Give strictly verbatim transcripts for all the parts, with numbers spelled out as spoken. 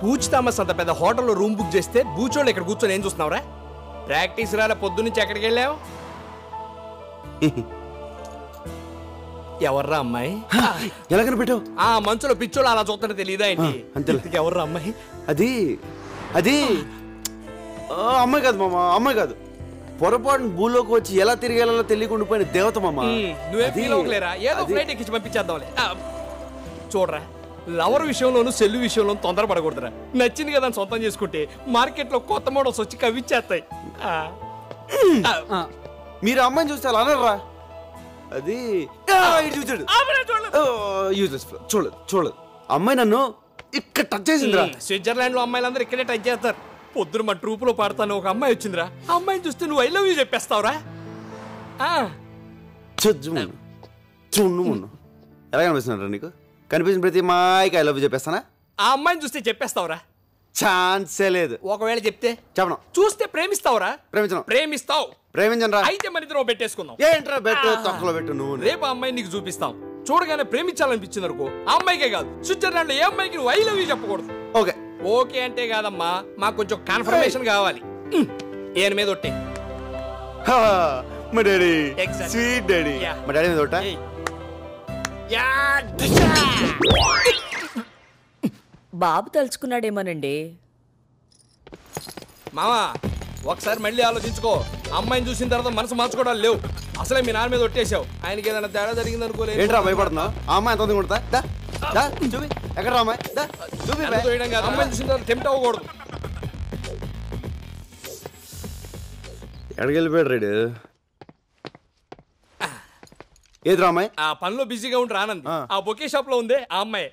పూచి థామస్ అంత పెద్ద హోటల్లో రూమ్ బుక్ చేస్తే బూచోళ్ళు ఇక్కడ కూర్చొని ఏం చూస్తున్నావురా? ప్రాక్టీస్ రాలే, పొద్దు నుంచి ఎక్కడికి వెళ్ళావు? ఎవర్రా అమ్మాయి? ఎలా కనిపెట్టావు? ఆ మంచులో పిచ్చోళ్ళు అలా చూస్తుంటే తెలియదా ఏంటి? అంతే. ఎవర్రా అమ్మాయి? అది అది అమ్మాయి కాదు మామ, అమ్మాయి కాదు. పొరపాటున భూలోకి వచ్చి ఎలా తిరిగేలా తెలియకుండా పోయిన దేవత మామ. నువ్వే ఫీల్ అవ్వలేరా? ఏదో ఫ్లైట్ ఎక్కించి పంపించేద్దాంలే. చూడరా, లవర్ విషయంలోనూ సెల్లు విషయంలో తొందరపడకూడదురా. నచ్చింది కదా సొంతం చేసుకుంటే మార్కెట్లో కొత్త మోడల్స్ వచ్చి కవిచ్చేస్తాయి. మీరు అమ్మాయిని చూస్తే అలా అనరా? అది చూసాడు చూడలేదు చూడలేదు అమ్మాయి నన్ను ఇక్కడ టచ్ చేసిందిరా. స్విట్జర్లాండ్ లో అమ్మాయిలందరూ ఇక్కడే టచ్ చేస్తారు. పొద్దున మా ట్రూప్ లో పాడతాను ఒక అమ్మాయి వచ్చిందిరా. ఆ అమ్మాయిని చూస్తే నువ్వు ఐ లవ్ యూ చెప్పేస్తావురా. చూడు మొన్న ఎలా కనిపిస్తున్నారా నీకు? కనిపించిన ప్రతి మాయకి ఐ లవ్ యూ చెప్పేస్తానా? ఆ అమ్మాయిని చూస్తే చెప్పేస్తావురా? ఛాన్సే లేదు. ఒకవేళ చెప్తే చెప్పను. చూస్తే ప్రేమిస్తావురా? ప్రేమించను. ప్రేమిస్తావు. ప్రేమించను రా. అయితే మన ఇద్దరం పెట్టేసుకుందాం. ఏంట్రా బెట్టు తొక్కలో పెట్టు నువ్వు. రేపు ఆ అమ్మాయిని నీకు చూపిస్తాం. చూడగానే ప్రేమించాలనిపించింది అనుకో, ఆ అమ్మాయికే కాదు స్విట్జర్లాండ్ లో ఏ అమ్మాయికి నువ్వు ఐ లవ్ యూ చెప్పకూడదు. ఓకే ఓకే అంటే కాదమ్మా, మాకు కొంచెం కన్ఫర్మేషన్ కావాలి. ఏన్ మీద ఒట్టే. మా డాడీ స్వీట్ డాడీ. మా డాడీ మీద ఒట్టా? బాబు తలుచుకున్నాడేమోనండి. మామా ఒకసారి మళ్ళీ ఆలోచించుకో. అమ్మాయిని చూసిన తర్వాత మనసు మార్చుకోవడాలు లేవు. అసలే మీ నాన్న మీద ఒట్టేసావు. ఆయనకి ఏదైనా తేడా జరిగింది అనుకోలేదు. ఏంట్రా భయపడుతున్నావు? ఆ అమ్మాయి ఎంత కొడతా చూపి. ఎక్కడ అమ్మాయి చూపి. అమ్మాయిని చూసిన తర్వాత టెంప్ట్ అవ్వకూడదు. ఎక్కడికి వెళ్ళిపోయాడు రైడు? ఏదిరా అమ్మాయి? ఆ పనిలో బిజీగా ఉండి రానంది. ఆ బొకే షాప్ లో ఉంది ఆ అమ్మాయి.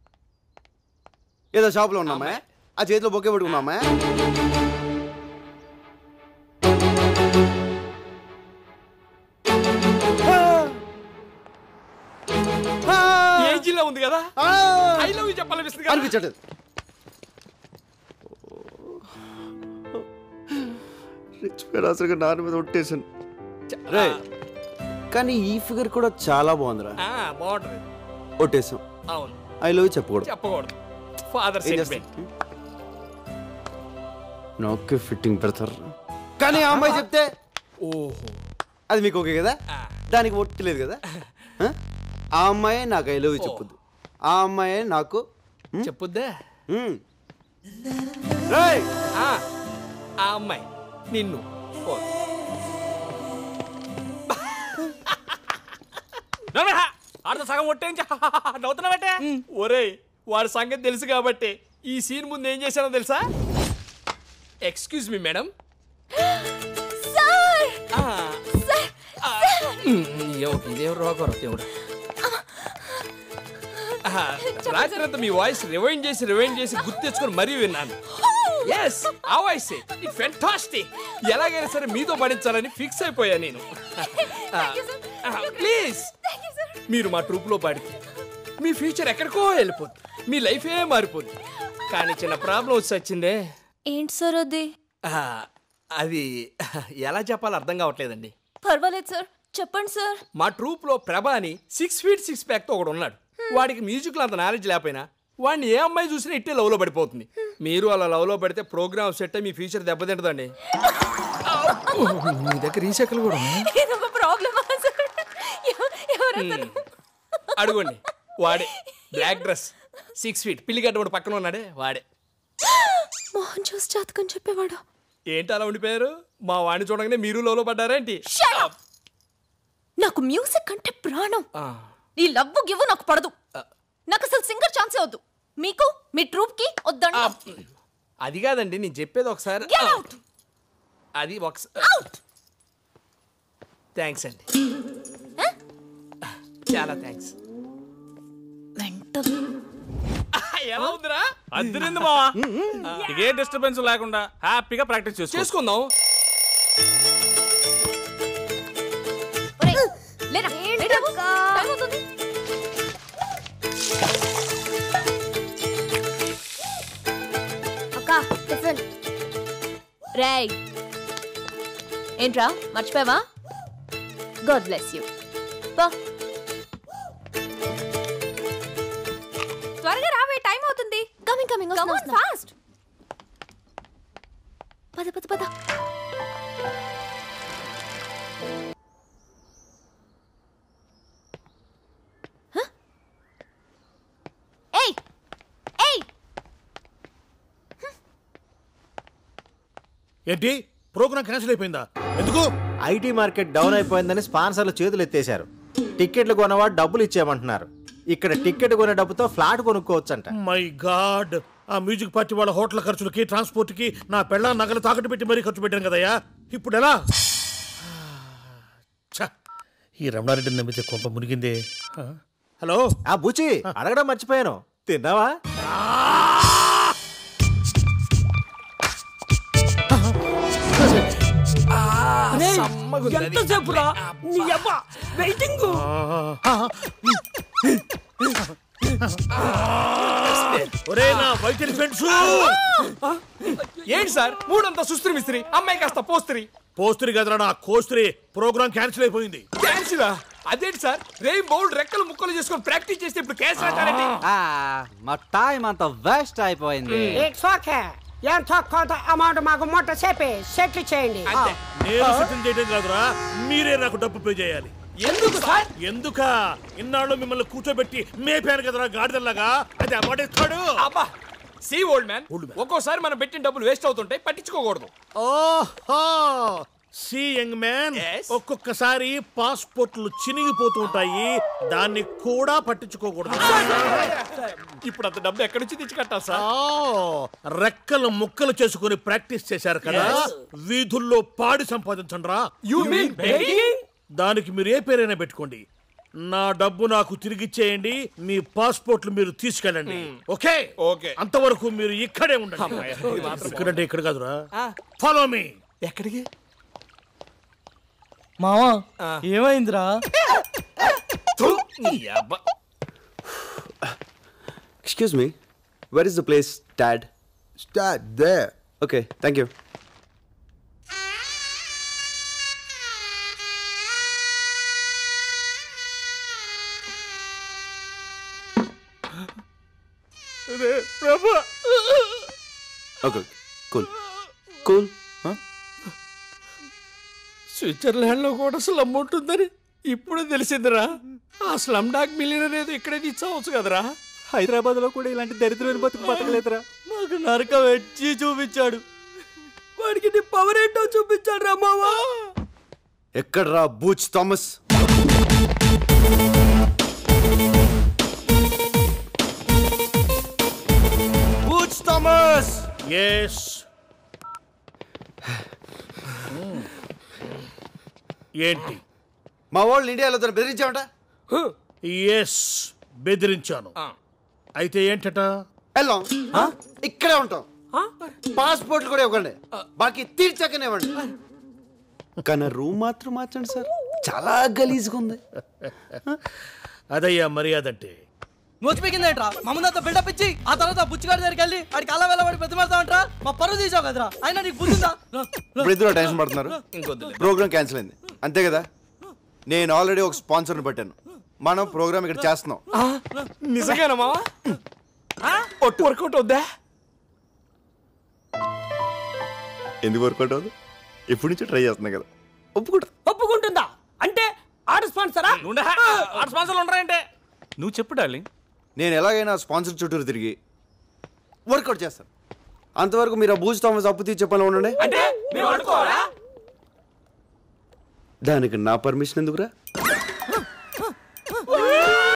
ఏదో షాప్ లో ఉన్నా అమ్మాయి? ఆ చేతిలో బొకే పట్టుకున్నా అమ్మాయి? ఏజీలో ఉంది కదా, ఐ లవ్ యూ చెప్పాలనిపిస్తుంది. అనిపించట్లేదు. అసలు నాన్న మీద ఒట్టేసాను. కానీ ఈ ఫిగర్ కూడా చాలా బాగుందిరా. బాగుంటది. ఒట్టేసాం. అవును. ఐ లవ్ యూ చెప్పకూడదు. చెప్పకూడదు. ఫాదర్ నాకు ఫిట్టింగ్ పెడతారు. కానీ ఆ అమ్మాయి చెప్తే ఓహో అది మీకు ఓకే కదా? దానికి ఒట్టలేదు కదా? ఆ అమ్మాయి నాకు ఐ లవ్ యూ చెప్పుద్ది. ఆ అమ్మాయి నాకు చెప్పుద్దా? ఆ అమ్మాయి నిన్ను ఆడ సగం ఒట్టేంచి నవ్వుతున్నావటే. ఒరే వాడి సంగతి తెలుసు కాబట్టి ఈ సీన్ ముందు ఏం చేశానో తెలుసా? Excuse me madam. ఇదేం రోగం దేవుడు. రాత్రి అంతా మీ వాయిస్ రివైండ్ చేసి రివైండ్ చేసి గుర్తు తెచ్చుకొని మరీ విన్నాను. ఎస్ ఆ వాయిస్ ఇట్ ఫెంటాస్టిక్. ఎలాగైనా సరే మీతో పడించాలని ఫిక్స్ అయిపోయా నేను. ప్లీజ్ మీరు మా ట్రూప్ లో పాడితే మీ ఫ్యూచర్ ఎక్కడికో వెళ్ళిపోద్ది. మీ లైఫ్ ఏ మారిపోద్ది. కానీ చిన్న ప్రాబ్లం వచ్చి వచ్చిందే. ఏంటి సార్ అది? అది ఎలా చెప్పాలో అర్థం కావట్లేదండి. పర్వాలేదు సార్, చెప్పండి సార్. మా ట్రూప్ లో ప్రభా అని సిక్స్ ఫీట్ సిక్స్ ప్యాక్ తో ఒకడు ఉన్నాడు. వాడికి మ్యూజిక్ లో అంత నాలెడ్జ్ లేకపోయినా వాడిని ఏ అమ్మాయి చూసినా ఇట్టే లవ్ లో పడిపోతుంది. మీరు అలా లవ్ లో పడితే ప్రోగ్రామ్ సెట్ మీ ఫ్యూచర్ దెబ్బతింటదండి. మీ దగ్గర ఈ సెకలు కూడా అడుగుండి. వాడే బ్లాక్ డ్రెస్ సిక్స్ ఫీట్ పిల్లిగడ్డ వాడు పక్కన ఉన్నాడే వాడే. మోహన్ చూసి జాతకం చెప్పేవాడు. ఏంటి అలా ఉండిపోయారు? మా వాడిని చూడగానే మీరు లోలో పడ్డారేంటి? నాకు మ్యూజిక్ అంటే ప్రాణం. ఈ లవ్ గివ్ నాకు పడదు. నాకు అసలు సింగర్ ఛాన్సే వద్దు. మీకు మీ ట్రూప్ కి వద్దండి. అది కాదండి నేను చెప్పేది ఒకసారి. అది ఒకసారి. థ్యాంక్స్ అండి, చాలా థ్యాంక్స్. ఎలా ఉందిరా? అద్దరింది మావా. ఏ డిస్టర్బెన్స్ లేకుండా హ్యాపీగా ప్రాక్టీస్ చేసుకుందాం. రేయ్ ఏంట్రా మర్చిపోయావా? God bless you. త్వరగా రావే, టైం అవుతుంది. Coming coming come on fast పద పద పద ఏయ్ ఏయ్ ఏంటి ప్రోగ్రామ్ క్యాన్సిల్ అయిపోయిందా? ఎందుకు? ఐటీ మార్కెట్ డౌన్ అయిపోయిందని స్పాన్సర్లు చేతులు ఎత్తేశారు. టికెట్లు కొనవాడు డబ్బులు ఇచ్చేయమంటున్నారు. ఇక్కడ టికెట్ కొనే డబ్బుతో ఫ్లాట్ కొనుక్కోవచ్చంట. మై గాడ్, ఆ మ్యూజిక్ పార్టీ వాళ్ళ హోటల్ ఖర్చులకి ట్రాన్స్పోర్ట్ కి నా పెళ్ళ నగలు తాకట్టు పెట్టి మరీ ఖర్చు పెట్టాను కదయ్యా. ఇప్పుడు ఎలా? ఈ రమణారెడ్డిని నమ్మితే కొంప మునిగిందే. హలో ఆ బుచి అడగడం మర్చిపోయాను, తిన్నావా? ఎంతసేపు రా నీ అబ్బా వెయిటింగ్. ఒరే నా వైట్ ఎలిఫెంట్స్, ఏంటి సార్ మూడంతా సుస్త్రి మిస్త్రి, అమ్మాయి కాస్త పోస్త్రి. పోస్త్రి కదరా నా కోస్త్రి. ప్రోగ్రామ్ క్యాన్సిల్ అయిపోయింది. క్యాన్సిల్? అదేంటి సార్, రెయిన్ బౌల్ రెక్కలు ముక్కలు చేసుకొని ప్రాక్టీస్ చేస్తే ఇప్పుడు క్యాన్సిల్ అంటారండి? మా టైం అంతా వేస్ట్ అయిపోయింది. ఇట్స్ ఓకే, ఎంతో కొంత అమౌంట్ మాకు మొట్ట చెప్పి సెటిల్ చేయండి. నేను సెటిల్ చేయడం కాదురా, మీరే నాకు డబ్బు పే చేయాలి. ఎందుకు సార్? ఎందుక ఇన్నాళ్ళు మిమ్మల్ని కూర్చోబెట్టి మేపాను కదరా గాడిదల్లాగా, అది అమౌంట్ ఇస్తాడు. అబ్బా సి ఓల్డ్ మ్యాన్, ఒక్కోసారి మనం పెట్టిన డబ్బులు వేస్ట్ అవుతుంటాయి, పట్టించుకోకూడదు. ఓహో సి యంగ్ మ్యాన్, ఒక్కొక్కసారి పాస్పోర్ట్లు చినిగిపోతూ ఉంటాయి, దాన్ని కూడా పట్టించుకోకూడదు. ఇప్పుడు అంత డబ్బు ఎక్కడి నుంచి తెచ్చి కట్టాలి సార్? రెక్కలు ముక్కలు చేసుకుని ప్రాక్టీస్ చేశారు కదా, వీధుల్లో పాడి సంపాదించండి రా. You mean begging? దానికి మీరు ఏ పేరైనా పెట్టుకోండి, నా డబ్బు నాకు తిరిగిచ్చేయండి, మీ పాస్పోర్ట్లు మీరు తీసుకెళ్ళండి. ఓకే ఓకే, అంతవరకు మీరు ఇక్కడే ఉండండి. ఇక్కడంటే ఇక్కడ కాదురా, ఫాలో మీ. ఎక్కడికి? మావా ఏమైందిరా? Excuse me, where is the place dad? Start there. Okay, thank you. Okay, cool cool. Switzerland లో కూడా స్లమ్ ఉంటుందని ఇప్పుడే తెలిసిందిరా. ఆ స్లమ్ డాగ్ మిలియనర్ ఏదో ఇక్కడే తీసుకోవచ్చు కదరా. హైదరాబాద్ లో కూడా ఇలాంటి దరిద్రమైన బతుకు బతకలేదురా. మాకు నరకం వచ్చి చూపించాడు, వాడికి నీ పవర్ ఏంటో చూపించాడు రా మావా. ఎక్కడ్రా Butch Thomas? Butch Thomas. yes ఏంటి? మా వాళ్ళు ఇండియాలో తను బెదిరించామట. ఎస్ బెదిరించాను. అయితే ఏంటట? వెళ్ళాం, ఇక్కడే ఉంటాం, పాస్పోర్ట్ కూడా ఇవ్వండి, బాకీ తీర్చాకనే ఇవ్వండి, కానీ రూమ్ మాత్రం మార్చండి సార్, చాలా గలీజ్గా ఉంది. అదయ్యా మర్యాద అంటే. నోచిపోయిందేంట్రా? మమ్మల్ని బిల్డప్ ఇచ్చి ఆ తర్వాత బుచ్చిగాడి దగ్గరికి వెళ్ళి వాడికి అలా వెళ్ళబడి ప్రతిమాడతామంటరా? మా పరువు తీసావు కదరా, అయినా నీకు బుద్ధిందా? ఇప్పుడు ఇద్దరు టెన్షన్ పడుతున్నారు, ప్రోగ్రామ్ క్యాన్సిల్ అయింది అంతే కదా. నేను ఆల్రెడీ ఒక స్పాన్సర్ని పెట్టాను, మనం ప్రోగ్రామ్ ఇక్కడ చేస్తున్నాం. నిజంగానా మావా? వర్కౌట్ అవుద్దా? ఎందుకు వర్కౌట్ అవ్వదు? ఎప్పటి నుంచో ట్రై చేస్తున్నా కదా, ఒప్పుకుంటా. ఒప్పుకుంటుందా అంటే ఆడ స్పాన్సరా? స్పాన్సర్లు ఉండరంటే నువ్వు చెప్పు డార్లింగ్. నేను ఎలాగైనా స్పాన్సర్ చుట్టూరు తిరిగి వర్కౌట్ చేస్తాను. అంతవరకు మీరు ఆ బూజ్ థామస్ అప్పు తీర్చే పనిలో ఉండండి. అంటే మేము అడుకోవాలా? దానికి నా పర్మిషన్ ఎందుకురా?